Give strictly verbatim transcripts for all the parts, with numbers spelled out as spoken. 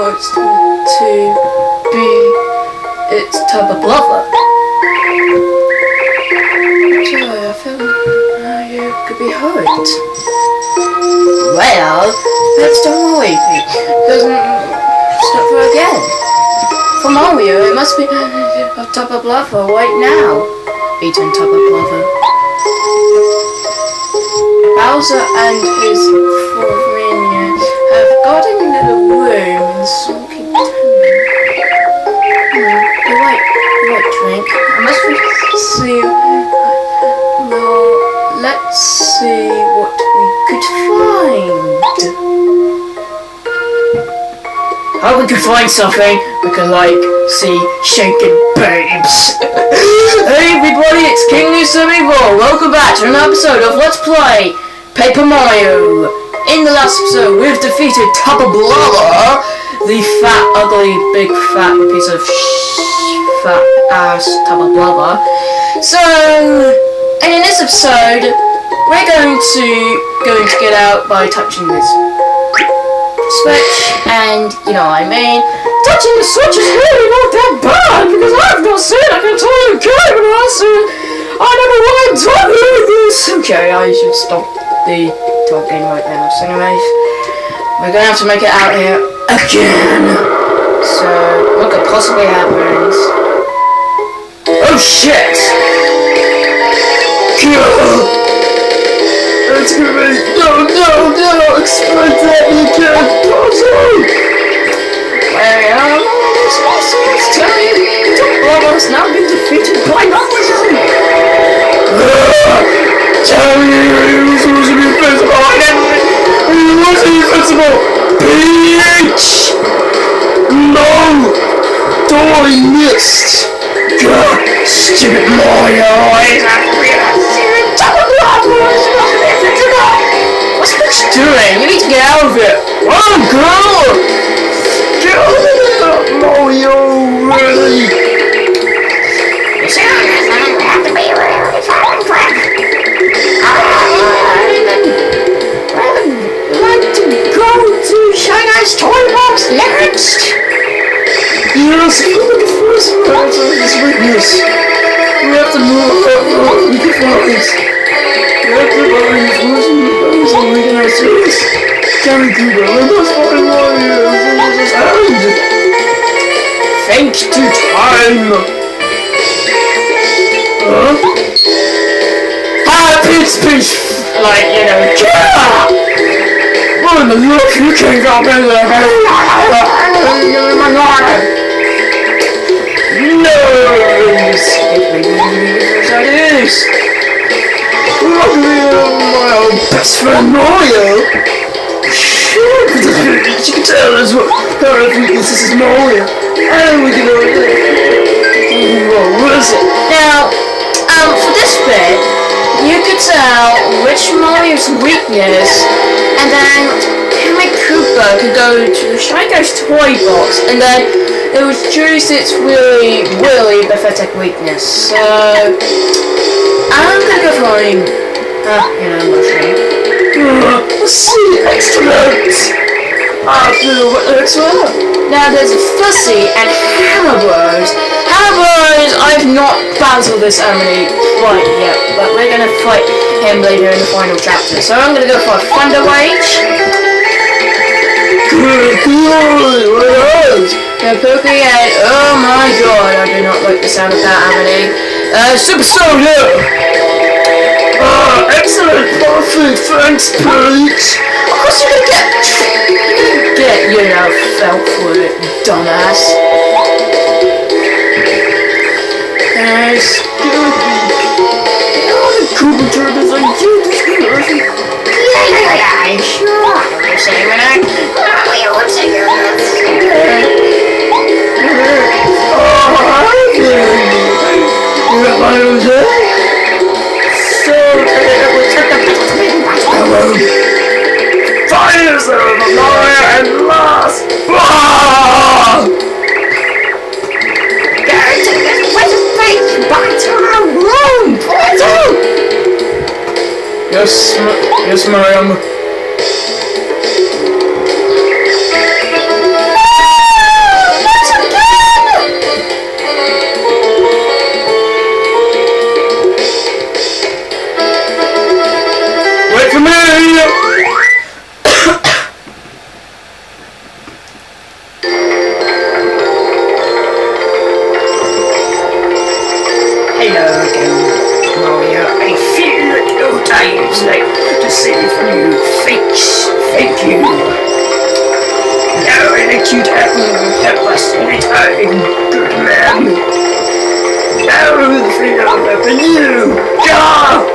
works to be its type of lover. Joy, I feel uh, you could be hurt. Well, let's don't worry. It doesn't stop her again. For Mario, it must be a type of lover right now. Beaten type of lover. Bowser and his four minions have gotten into the room in Sulky Town. Hmm, you're right, you're right, Drink. I must see. Well, let's see what we could find. How we could find something we could like see shaken babes. Hey everybody, it's King Lucifer. Welcome back to an episode of Let's Play Paper Mario. In the last episode, we've defeated Tubba Blubber, the fat, ugly, big, fat piece of sh fat ass Tubba Blubber. So, and in this episode, we're going to going to get out by touching this switch, and you know what I mean. Touching the switch is really not that bad because I've not seen it. I can tell you, okay, but also I don't know what I'm talking about this. Okay, I should stop the talking right now. So anyways, we're gonna have to make it out here again. So what could possibly happen? Oh shit! Kill! It's gonna be no, no, no! Expect that you can't possibly. Where am I? Let's tell you, the Blubber has now been defeated by Mario. Tell you, he was supposed to be invincible. I didn't. He wasn't invincible. Bitch! No! Oh, I missed. God, stupid Mario! He's not real. What's Peach doing? You need to get out of it. Oh, girl! Get out of it, Mario! Really? You see, we have to be really far and quick. I'd like to go to Shy Guy's Toy Box next. Yes, look at the first part of this weakness. We have to move up. We can find this. We have to find this. So we can have this. Can we do that? We must find Mario. What just happened? Thanks to time. Huh? Happy speech. Like, you know, yeah! What in the look? You can't go in there. You're my God. No! That is! Look at my old best friend Mario! Sure, you can tell us what our weakness is Mario. And we can go in there. What is it? Now, um, for this bit, you could tell which Mario's weakness, and then Hammy Koopa could go to Shy Guy's Toy Box, and then it would choose its really, really pathetic weakness. So I'm gonna go for him. Ah, you know, mushroom. Uh, let's see, excellent! I feel what looks well. Now there's Fussy and Hammerbros. Hammerbros, I've not battled this enemy quite yet, but we're gonna fight him later in the final chapter. So I'm gonna go for Thunder Rage. Good, good, what else? The Pokey Head, oh my god, I do not like the sound of that enemy. Uh, Super Soda! Ah, excellent, perfect, thanks, Peach! Of course you're gonna get, you're gonna get, you know, felt for it, dumbass. Nice, good. You know the Koopa Turbans are cute, this good, Earthy. Yeah, yeah, yeah, I'm sure. I'm saying when I, oh, yeah, what's it, you're Fires of Mario and lost! Ah! Gary, take this precious face back to our room! Portal! Yes, yes, Mario. you'd help me help us anytime, good man. Now the freedom for you! Ja!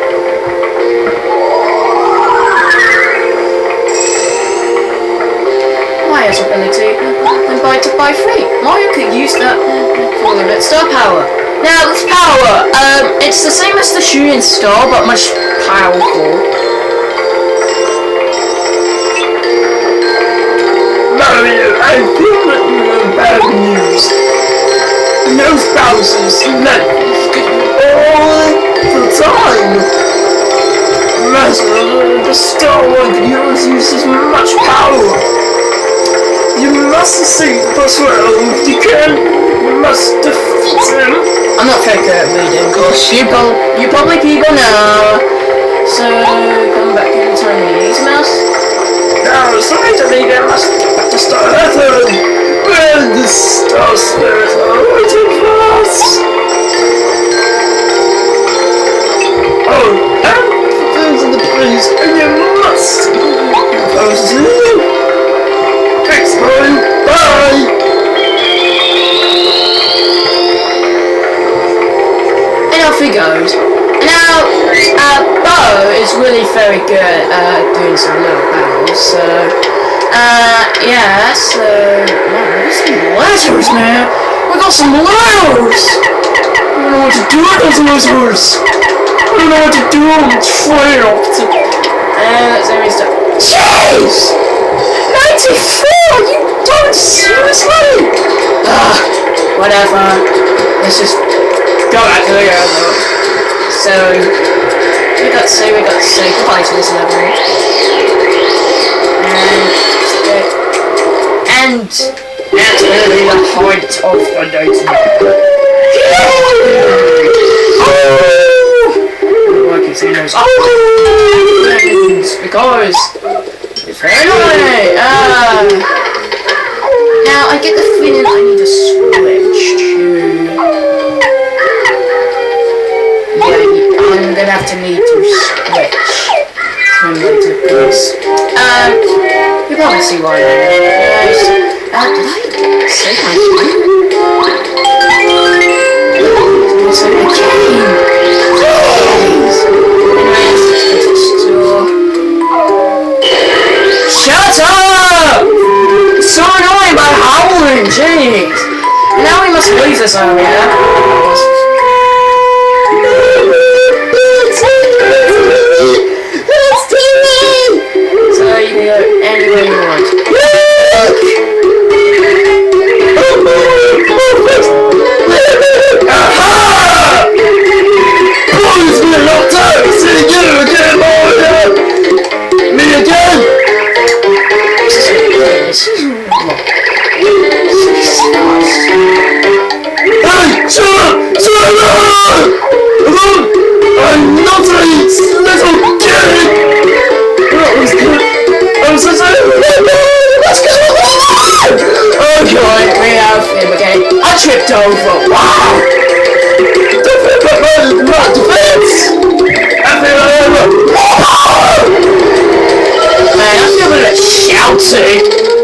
Mario's ability, when buy to buy free. Mario could use that for the red star power. Now this power, um, it's the same as the shooting star, but much powerful. Mario, I feel that you have bad news. Those Bowser's left all the time. Master, the Star One could use uses much power. You must see the boss world. You can. You must defeat him. I'm not very good at reading, cause you, you probably people know. So come back in time, please, mouse. Now, sorry to leave it. Must back to Star Earth. Where the Star Spirits are waiting for us. Oh, and those are the praise, and you must. Proceed. Thanks, boy. Bye. And off he goes. Now, uh, Bo is really very good at uh, doing some little battles, so, uh, yeah, so, wow, there's some letters, man. We got some letters. I don't know what to do with those letters. I don't know what to do with them. Trapped. And that's every stuff. Jeez! ninety-four! You don't seriously? Ah, whatever. Let's just go back to the other. So, we got to say, we got to say goodbye to this level. And, and, that's really the height of the night. Oh! I can see those. Oh! Because it's very annoying. Uh, now, I get the feeling I need to switch to. I'm gonna have to need to switch from to this. Um, you probably see why I'm yes. Uh, did I say my name? It's like a game. Please! Anyways, let's go to the store. Shut up! It's so annoying by howling, jeez! Now we must leave this area. So you can go anywhere you want. Aha! Boys, we're locked out! See you again, boy! Me again! Hey, shut up! Shut up! I'm not a little kid! I'm so sorry! What's going on? Okay, we have him again. I tripped over. Wow! Defense, but not defense! I feel over. Man, I feel a bit shouting.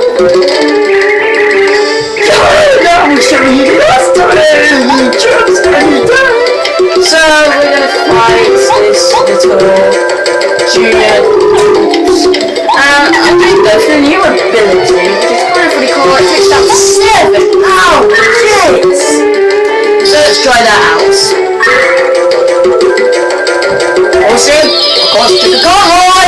Now we're showing you last time! You just any time! So, we're gonna fight this little junior. Uh, I think that's a new ability, which is kind of pretty cool. It takes down seven. Ow, jeez! So let's try that out. Also, of course, to the convoy!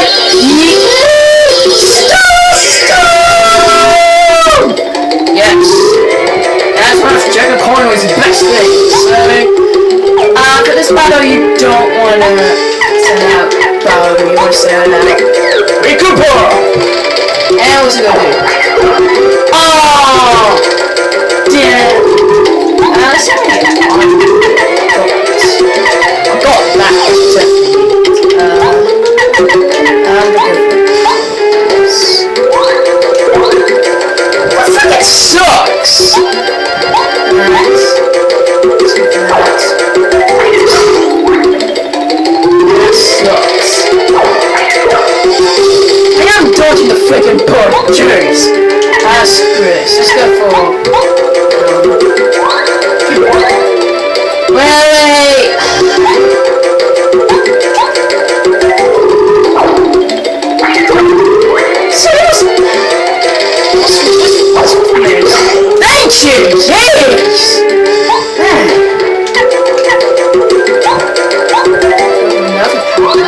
Stone! Yes. That's one of Dragon Corner is the best thing. So, Uh, for this battle, you don't want to send out Bo, you want to send out Recooper! And what's it gonna do? Oh! Damn! Uh, let's see if I can get on. I got that definitely. Uh, I'm gonna go for this. What the fuck, it sucks! Alright. Let's go for that. Sucks. I am dodging the freaking bullet, jeez. Uh, screw this. Let's go for... Wait, wait! So what's... What's, what's, what's this? Thank you! Jeez! Man. Another power.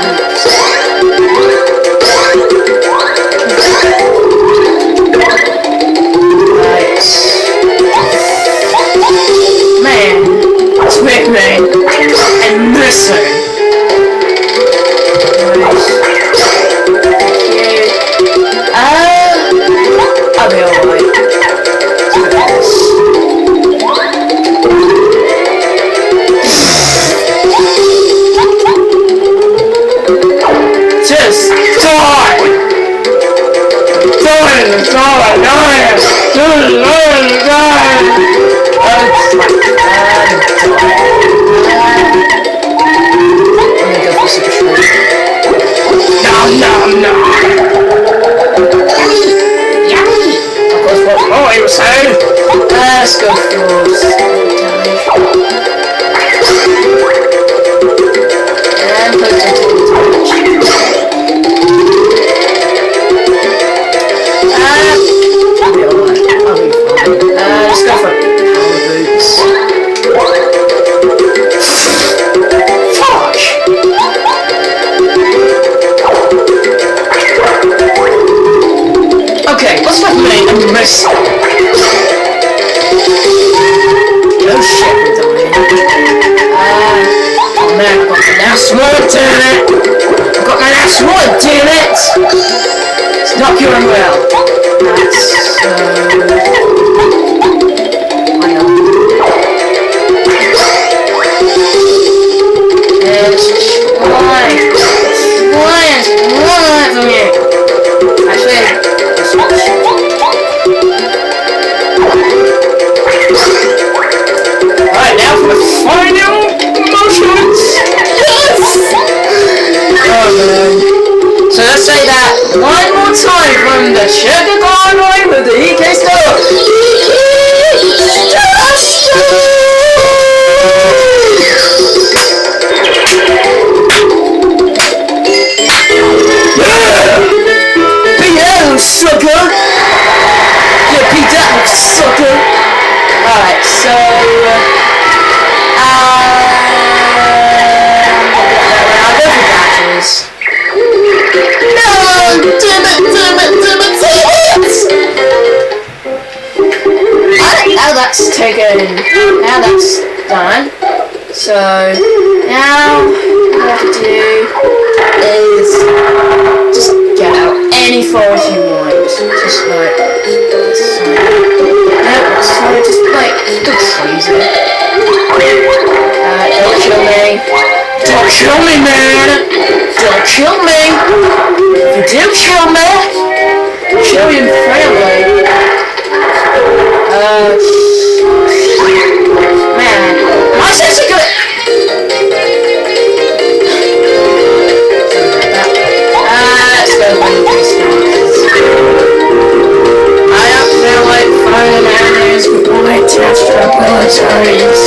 Man, it's with me and listen. Nice. Uh, I'll be alright. Just die! Die! Die! Die! Die! Die! No, no, no. Yummy. Of course, what Roy was saying. Let's go for and put it into the torch. Uh, I'll be alright. I'll be fine. Uh, let's go for power boots. Fuck! Okay, what's with me and miss? No shit, we're dying. Uh, oh man, I've got the last one, damn it! I've got my last one, damn it! It's not going well. That's, uh... I know. It's trying. It's trying. It's trying for me. Actually, let's switch. Alright, now for the final motions! Yes! Oh man. So let's say that one more time from the Checkerboard line with the E K Star. Sucker! Yeah, beat that, sucker! Alright, so... Uh, I'll go for badges. No! Damn it, damn it, damn it, damn it! Alright, now that's taken... Now that's done. So, now what I have to do is just get out any force you want. Just like this side. That side, just like go crazy. Uh, don't kill me. Don't kill me, man! Don't kill me! If you do kill me, kill your family. Uh, man, am I seriously good? Uh, let's go find this one. I don't feel like fighting enemies with my attached abilities.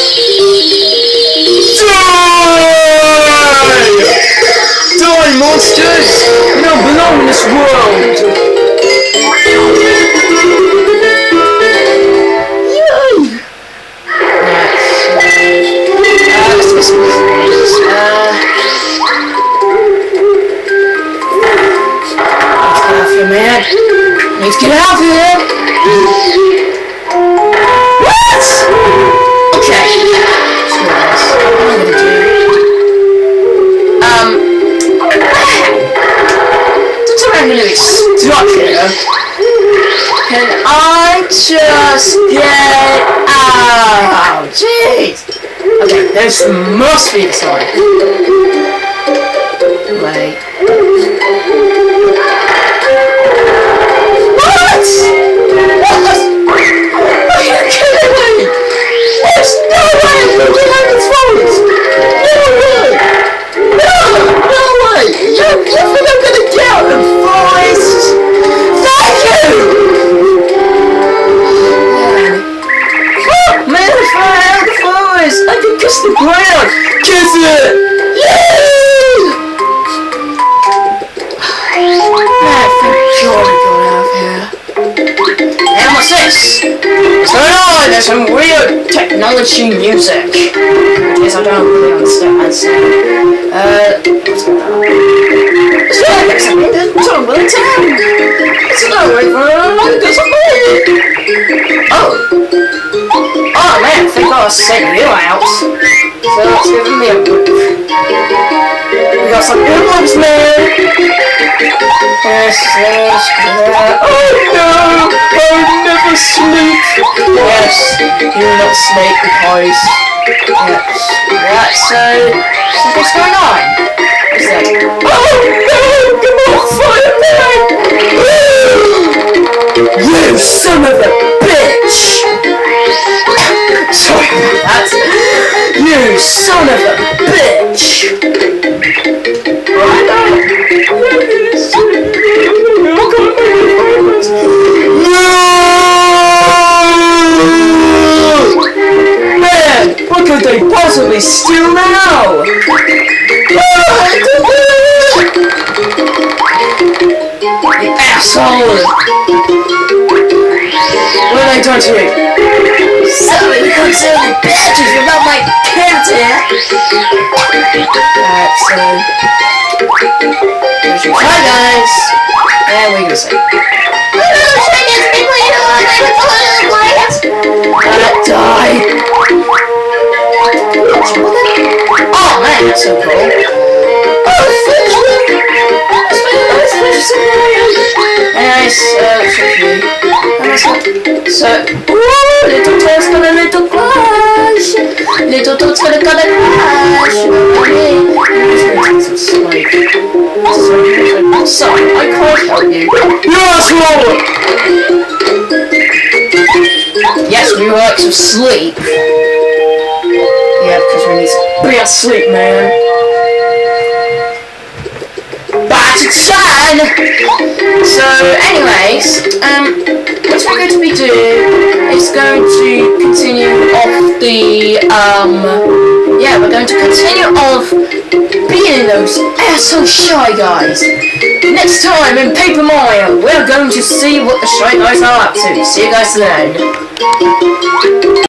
Die! Die, monsters! You don't belong in this world! Man, let's get out of here! What? Okay. So what I'm gonna do? Um. Since I'm gonna be stuck here, can I just get out? Jeez. Okay, this must be the sign. Wait. What? What? Are you kidding me? There's no way I'm looking at its phones! No way! No! No way! You, you think I'm gonna get out of the forest? Thank you! Yes! What's going on? There's some weird technology music. Which I don't really understand. Uh, what's going on? It's not like something that's not really time. It's not like it's Oh! Oh man, I think I was setting you out. So that's giving me a whip. We got some earlobes, man! Yes, yes, yeah. Oh no! I'll never sleep! Yes, you will not sleep because... Yes. Right, so... So what's going on? What's that? Oh no! Come on, fireman! You son of a bitch! Sorry about that. You son of a bitch! Right now. Man, what could they possibly steal now? You asshole! What have I done to you? Sorry, we can't sell the badges without my character. That's uh. Hi guys. And we're gonna say. Uh, die. Oh man, that's so cool. Anyways, uh, so, ooh, little toad's gonna little crash. Little toad's gonna gonna crash. Like, sorry, I can't help you. You asshole! Yes, we work some sleep. Yeah, because we need some real sleep, man. But it's sad! So, anyways, um, what we're going to be doing is going to continue off the, um, yeah, we're going to continue off being those asshole Shy Guys. Next time in Paper Mario, we're going to see what the Shy Guys are up to. See you guys then.